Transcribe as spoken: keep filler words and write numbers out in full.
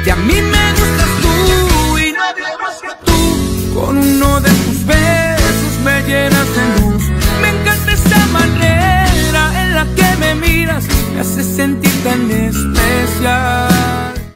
que a mí me gustas tú y nadie más que tú. Con uno de tus besos me llenas de luz. Me encanta esa manera en la que me miras, me hace sentir tan especial.